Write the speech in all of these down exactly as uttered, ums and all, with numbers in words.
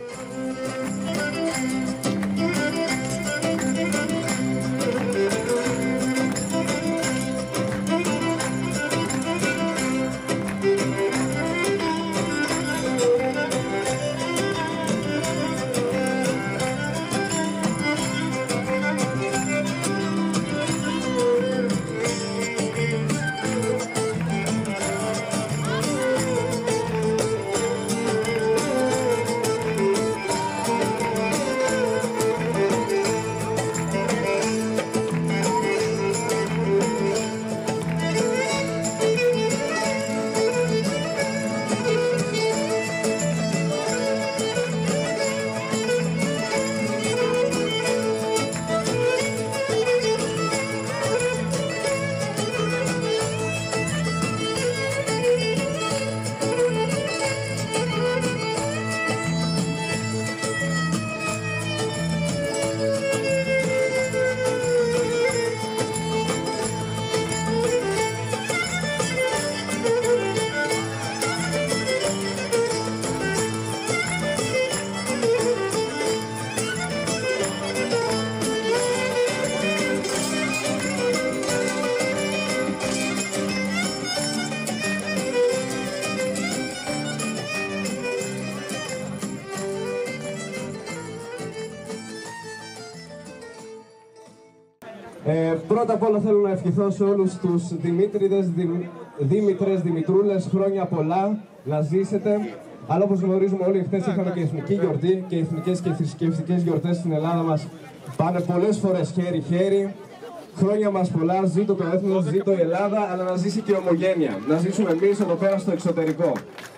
Ε, πρώτα απ' όλα θέλω να ευχηθώ σε όλους τους Δημήτριδες, Δημ, Δήμητρες, Δημητρούλες, χρόνια πολλά, να ζήσετε. Αλλά όπως γνωρίζουμε όλοι, χθες είχαμε και εθνική γιορτή και οι εθνικές και θρησκευτικές γιορτές στην Ελλάδα μας πάνε πολλές φορές χέρι-χέρι. Χρόνια μας πολλά, ζήτω το έθνος, ζήτω η Ελλάδα, αλλά να ζήσει και η ομογένεια. Να ζήσουμε εμείς εδώ πέρα στο εξωτερικό.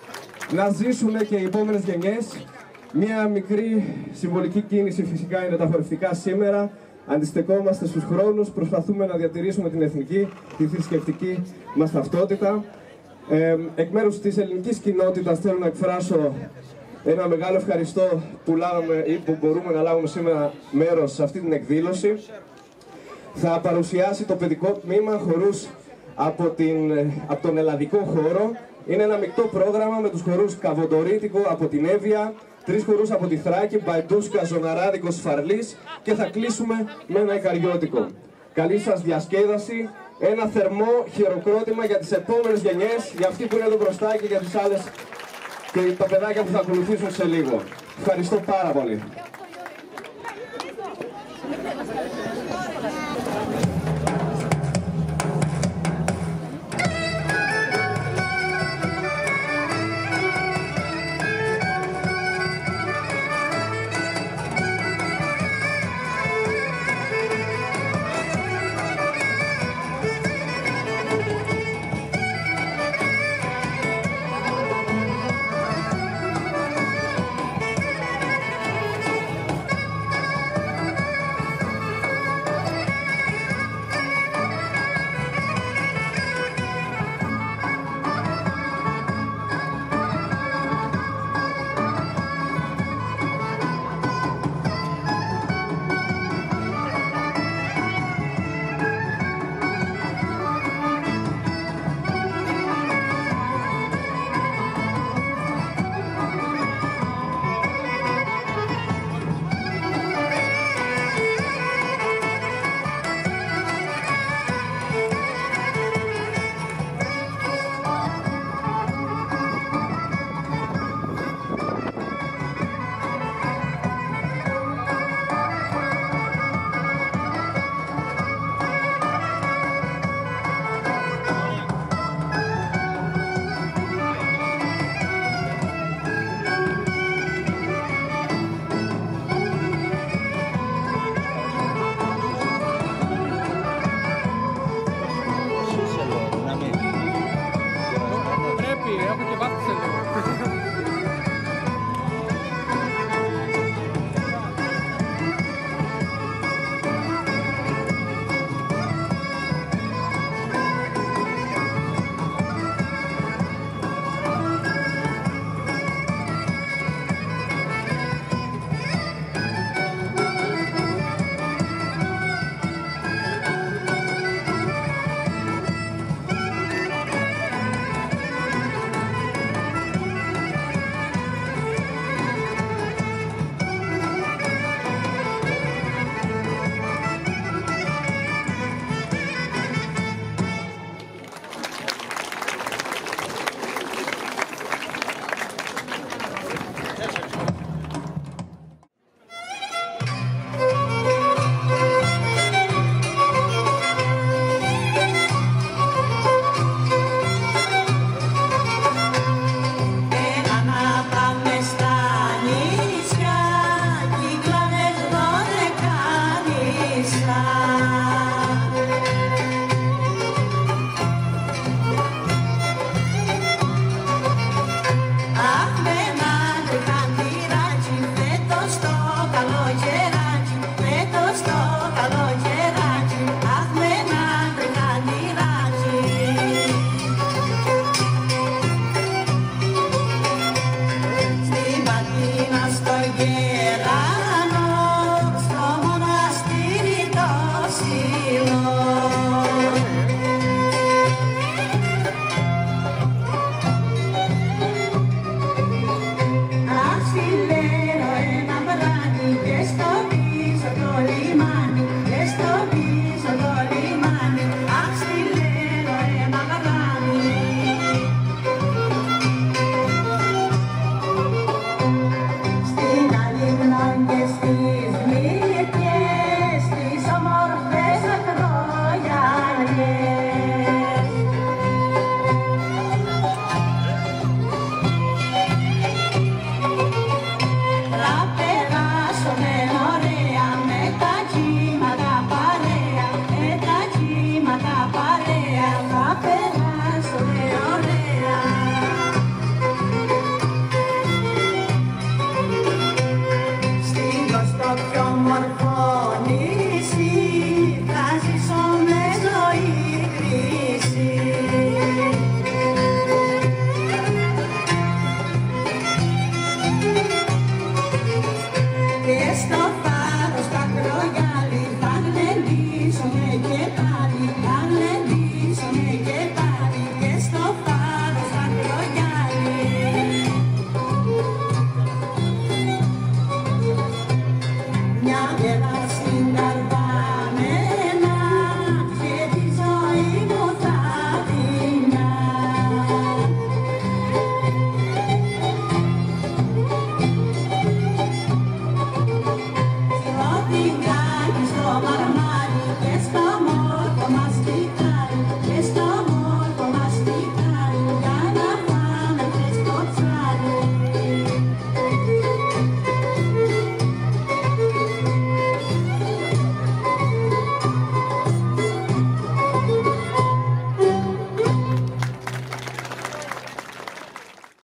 Να ζήσουν και οι επόμενες γενιές. Μία μικρή συμβολική κίνηση φυσικά είναι τα χορευτικά σήμερα. Αντιστεκόμαστε στους χρόνους, προσπαθούμε να διατηρήσουμε την εθνική, τη θρησκευτική μας ταυτότητα. Ε, εκ μέρους της ελληνικής κοινότητας θέλω να εκφράσω ένα μεγάλο ευχαριστώ που, λάβαμε, ή που μπορούμε να λάβουμε σήμερα μέρος σε αυτή την εκδήλωση. Θα παρουσιάσει το παιδικό τμήμα χορούς από, την, από τον ελλαδικό χώρο. Είναι ένα μεικτό πρόγραμμα με τους χορούς Καβοντορίτικο από την Εύβοια, τρεις χορούς από τη Θράκη, Μπαϊντούσκα, Ζωναράδικος, Φαρλής και θα κλείσουμε με ένα Ικαριώτικο. Καλή σας διασκέδαση, ένα θερμό χειροκρότημα για τις επόμενες γενιές, για αυτοί που είναι εδώ μπροστά και για τις άλλες και τα παιδάκια που θα ακολουθήσουν σε λίγο. Ευχαριστώ πάρα πολύ. Έχω και βάθος